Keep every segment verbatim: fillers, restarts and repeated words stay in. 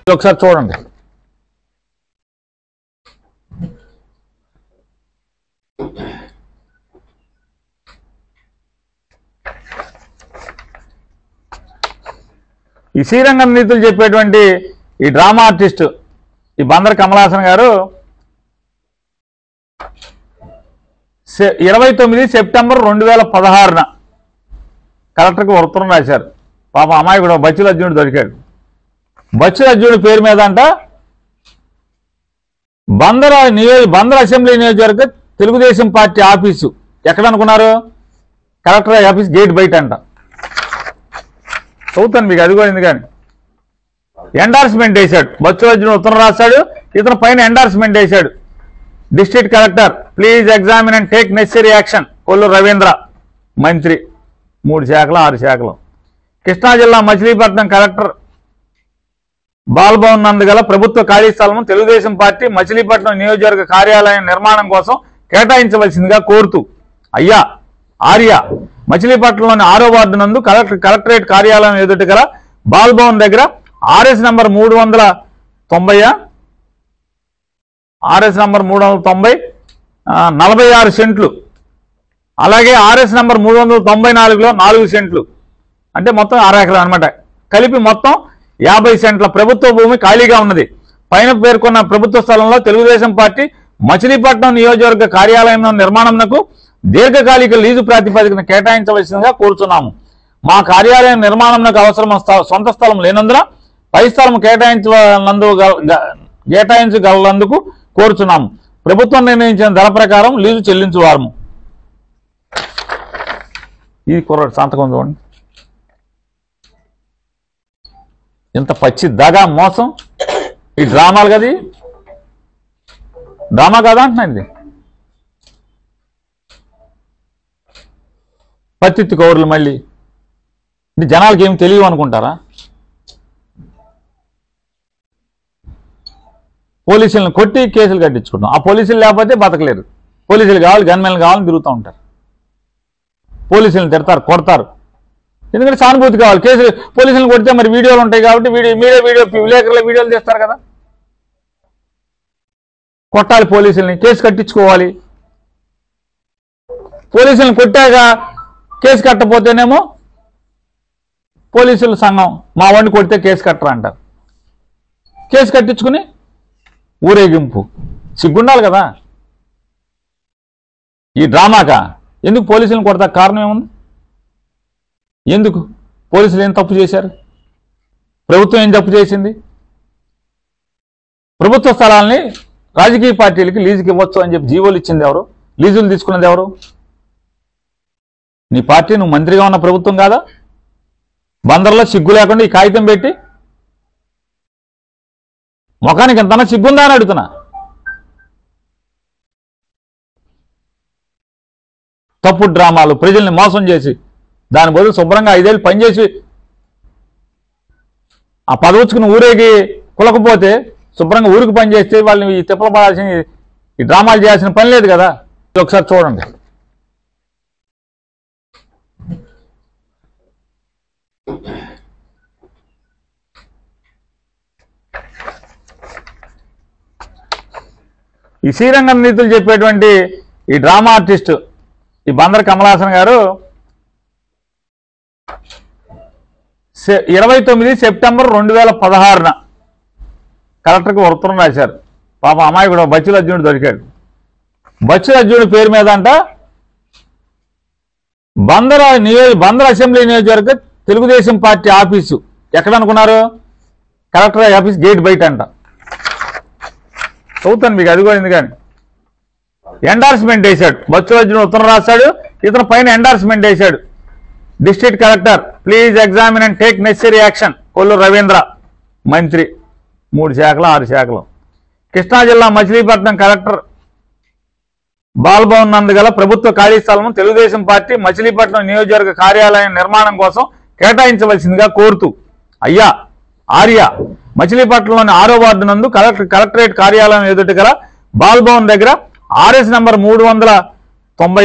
ఒకసారి చూడండి. ఈ శ్రీరంగం నీతులు చెప్పేటువంటి ఈ డ్రామా ఆర్టిస్ట్ ఈ బందర్ కమలాసన్ గారు ఇరవై తొమ్మిది సెప్టెంబర్ రెండు వేల పదహారున కలెక్టర్కి ఉత్తరం రాశారు. పాప అమ్మాయి కూడా బచ్చుల అర్జునుడు దొరికాడు. బచ్చుల అర్జునుడి పేరు మీద అంట బందర్ నియోజక బందర్ అసెంబ్లీ నియోజకవర్గ తెలుగుదేశం పార్టీ ఆఫీసు ఎక్కడ అనుకున్నారు? కలెక్టర్ ఆఫీస్ గేట్ బయట అంట. చదువుతాను మీకు, అది కూడా ఉంది. కానీ ఎండార్స్మెంట్ వేశాడు. బచ్చుల అర్జునుడు ఉత్తరం రాశాడు, ఇతను పైన ఎండార్స్మెంట్ వేశాడు. District collector please examine and take necessary action. Kolluru Ravindra మంత్రి. మూడు శాఖలు ఆరు శాఖలు. కృష్ణా జిల్లా మచిలీపట్నం కలెక్టర్ బాల్భవన్ నందు గల ప్రభుత్వ ఖాళీ స్థలం తెలుగుదేశం పార్టీ మచిలీపట్నం నియోజకవర్గ కార్యాలయం నిర్మాణం కోసం కేటాయించవలసిందిగా కోరుతూ అయ్యా ఆర్య మచిలీపట్నంలోని ఆరో వార్డు నందు కలెక్టర్ కలెక్టరేట్ కార్యాలయం ఎదుట గల బాల్భవన్ దగ్గర ఆర్ఎస్ నంబర్ మూడు వందల తొంభై ఆర్ఎస్ నంబర్ మూడు వందల తొంభై నలభై ఆరు సెంట్లు, అలాగే ఆర్ఎస్ నంబర్ మూడు వందల తొంభై నాలుగులో నాలుగు సెంట్లు, అంటే మొత్తం ఆరు ఎకరాలు అనమాట. కలిపి మొత్తం యాభై సెంట్ల ప్రభుత్వ భూమి ఖాళీగా ఉన్నది. పైన పేర్కొన్న ప్రభుత్వ స్థలంలో తెలుగుదేశం పార్టీ మచిలీపట్నం నియోజకవర్గ కార్యాలయం నిర్మాణంకు దీర్ఘకాలిక లీజు ప్రాతిపదికన కేటాయించవలసిందిగా కోరుతున్నాము. మా కార్యాలయం నిర్మాణంకు అవసరం సొంత స్థలం లేనందున పై స్థలం కేటాయించనందు కేటాయించగలందుకు కోరుచున్నాము. ప్రభుత్వం నిర్ణయించిన ధర ప్రకారం లీజు చెల్లించువారము. ఇది కుర్రాడు సంతకం చూడండి. ఇంత పచ్చి దగా మోసం ఈ డ్రామాలు కదా, డ్రామా కదా అంటున్నా. ఇది పత్తిత్తి కౌరులు మళ్ళీ అంటే జనాలకి ఏమి తెలియవు అనుకుంటారా? పోలీసులను కొట్టి కేసులు కట్టించుకుంటాం. ఆ పోలీసులు లేకపోతే బతకలేరు. పోలీసులు కావాలి, గన్మెన్లు కావాలని తిరుగుతూ ఉంటారు. పోలీసులను తిడతారు, కొడతారు. ఎందుకంటే సానుభూతి కావాలి. కేసులు పోలీసులను కొడితే మరి వీడియోలు ఉంటాయి కాబట్టి వీడియో మీడియా వీడియో విలేకరుల వీడియోలు తీస్తారు కదా. కొట్టాలి పోలీసుల్ని, కేసు కట్టించుకోవాలి. పోలీసులను కొట్టాక కేసు కట్టపోతేనేమో పోలీసుల సంఘం మా వాడిని కొడితే కేసు కట్టరా అంటారు. కేసు కట్టించుకుని ఊరేగింపు. సిగ్గుండాలి కదా ఈ డ్రామాకా. ఎందుకు పోలీసులను కొడతా కారణం ఏముంది? ఎందుకు పోలీసులు ఏం తప్పు చేశారు? ప్రభుత్వం ఏం తప్పు చేసింది? ప్రభుత్వ స్థలాల్ని రాజకీయ పార్టీలకి లీజుకి ఇవ్వచ్చు అని చెప్పి జీవోలు ఇచ్చింది ఎవరు? లీజులు తీసుకున్నది ఎవరు? నీ పార్టీ, నువ్వు మంత్రిగా ఉన్న ప్రభుత్వం కాదా? బందర్లో సిగ్గు లేకుండా ఈ కాగితం పెట్టి ముఖానికి ఎంతనా సిగ్గుందా అని అడుగుతున్నా. తప్పుడు డ్రామాలు, ప్రజల్ని మోసం చేసి దాని బదులు శుభ్రంగా ఐదేళ్ళు పనిచేసి ఆ పదవుచ్చుకుని ఊరేగి కులకపోతే శుభ్రంగా ఊరికి పనిచేస్తే వాళ్ళని ఈ తిప్పలు పడాల్సిన ఈ డ్రామాలు చేయాల్సిన పని లేదు కదా. ఒకసారి చూడండి. ఈ శ్రీరంగం నీతులు చెప్పేటువంటి ఈ డ్రామా ఆర్టిస్ట్ ఈ బందర్ కమలాసన్ గారు ఇరవై తొమ్మిది సెప్టెంబర్ రెండు వేల పదహారున కలెక్టర్కి ఉత్తరం రాశారు. పాప అమ్మాయి కూడా బచ్చుల అర్జునుడు దొరికాడు. బచ్చుల అర్జునుడి పేరు మీద అంట బందర్ నియోజక బందర్ అసెంబ్లీ నియోజకవర్గ తెలుగుదేశం పార్టీ ఆఫీసు ఎక్కడ అనుకున్నారు? కలెక్టర్ ఆఫీస్ గేట్ బయట అంట. చదువుతాను మీకు, అది కూడా ఉంది. కానీ ఎండార్స్మెంట్ వేశాడు. బచ్చుల అర్జునుడు ఉత్తరం రాశాడు, ఇతను పైన ఎండార్స్మెంట్ వేశాడు. District collector please examine and take necessary action. Kolluru Ravindra మంత్రి. మూడు శాఖలు ఆరు శాఖలు. కృష్ణా జిల్లా మచిలీపట్నం కలెక్టర్ బాల్భవన్ నందు గల ప్రభుత్వ ఖాళీ స్థలం తెలుగుదేశం పార్టీ మచిలీపట్నం నియోజకవర్గ కార్యాలయం నిర్మాణం కోసం కేటాయించవలసిందిగా కోరుతూ అయ్యా ఆర్య మచిలీపట్నంలోని ఆరో వార్డు నందు కలెక్టర్ కలెక్టరేట్ కార్యాలయం ఎదుట గల బాల్భవన్ దగ్గర ఆర్ఎస్ నంబర్ మూడు వందల తొంభై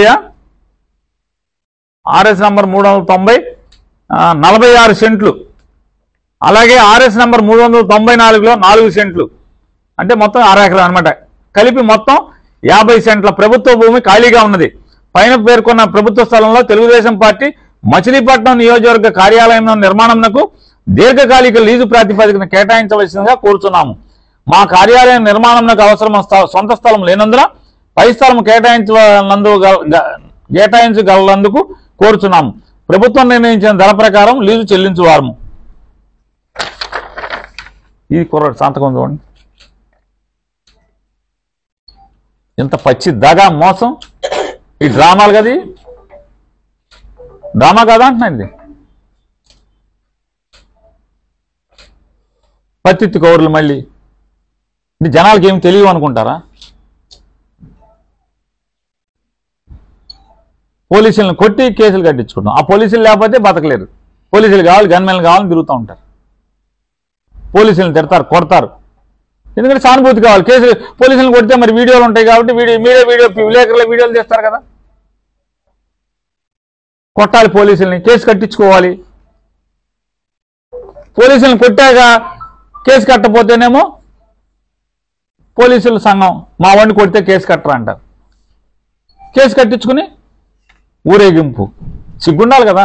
ఆర్ఎస్ నంబర్ మూడు వందల తొంభై నలభై ఆరు సెంట్లు, అలాగే ఆర్ఎస్ నంబర్ మూడు వందల తొంభై నాలుగులో నాలుగు సెంట్లు అంటే మొత్తం ఆరు ఎకరాలు అనమాట. కలిపి మొత్తం యాభై సెంట్ల ప్రభుత్వ భూమి ఖాళీగా ఉన్నది. పైన పేర్కొన్న ప్రభుత్వ స్థలంలో తెలుగుదేశం పార్టీ మచిలీపట్నం నియోజకవర్గ కార్యాలయం నిర్మాణంకు దీర్ఘకాలిక లీజు ప్రాతిపదికన కేటాయించవలసిందిగా కోరుతున్నాము. మా కార్యాలయం నిర్మాణంకు అవసరం సొంత స్థలం లేనందున పై స్థలం కేటాయించనందు కేటాయించగలందుకు కోరుచున్నాము. ప్రభుత్వం నిర్ణయించిన ధర ప్రకారం లీజు చెల్లించువారము. ఇది కుర్రాడు సంతకం చూడండి. ఇంత పచ్చి దగా మోసం ఈ డ్రామాలు కదా, డ్రామా కదా అంటున్నా. ఇది పత్తిత్తి కౌరులు మళ్ళీ ఇది జనాలకి ఏమి తెలియవు అనుకుంటారా? పోలీసులను కొట్టి కేసులు కట్టించుకుంటాం. ఆ పోలీసులు లేకపోతే బతకలేరు. పోలీసులు కావాలి, గన్మెన్లు కావాలని తిరుగుతూ ఉంటారు. పోలీసులను తిడతారు, కొడతారు. ఎందుకంటే సానుభూతి కావాలి. కేసులు పోలీసులను కొడితే మరి వీడియోలు ఉంటాయి కాబట్టి వీడియో మీడియా వీడియో విలేకరుల వీడియోలు చేస్తారు కదా. కొట్టాలి పోలీసుల్ని, కేసు కట్టించుకోవాలి. పోలీసులను కొట్టాక కేసు కట్టపోతేనేమో పోలీసుల సంఘం మా వాడిని కొడితే కేసు కట్టరా అంటారు. కేసు కట్టించుకుని ఊరేగింపు. సిగ్గుండాలి కదా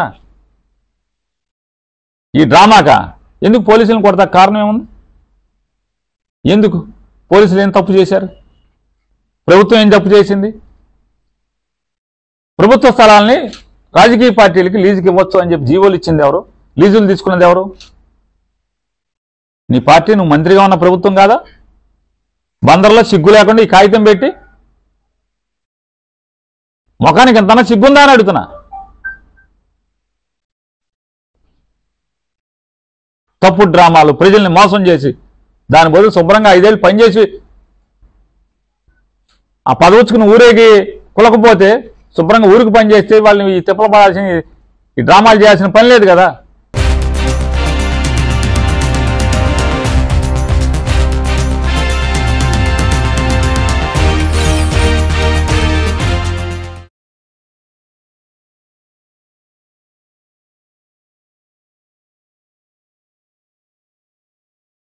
ఈ డ్రామాకా. ఎందుకు పోలీసులను కొడతా కారణం ఏముంది? ఎందుకు పోలీసులు ఏం తప్పు చేశారు? ప్రభుత్వం ఏం తప్పు చేసింది? ప్రభుత్వ స్థలాల్ని రాజకీయ పార్టీలకి లీజుకి ఇవ్వచ్చు అని చెప్పి జీవోలు ఇచ్చింది ఎవరు? లీజులు తీసుకున్నది ఎవరు? నీ పార్టీ, నువ్వు మంత్రిగా ఉన్న ప్రభుత్వం కాదా? బందర్లో సిగ్గు లేకుండా ఈ కాగితం పెట్టి ముఖానికి ఎంతనా సిగ్గుందా అని అడుగుతున్నా. తప్పుడు డ్రామాలు, ప్రజల్ని మోసం చేసి దాని బదులు శుభ్రంగా ఐదేళ్ళు పనిచేసి ఆ పదవుచ్చుకుని ఊరేగి కులకపోతే శుభ్రంగా ఊరికి పనిచేస్తే వాళ్ళని ఈ తిప్పలు పడాల్సిన ఈ డ్రామాలు చేయాల్సిన పని లేదు కదా.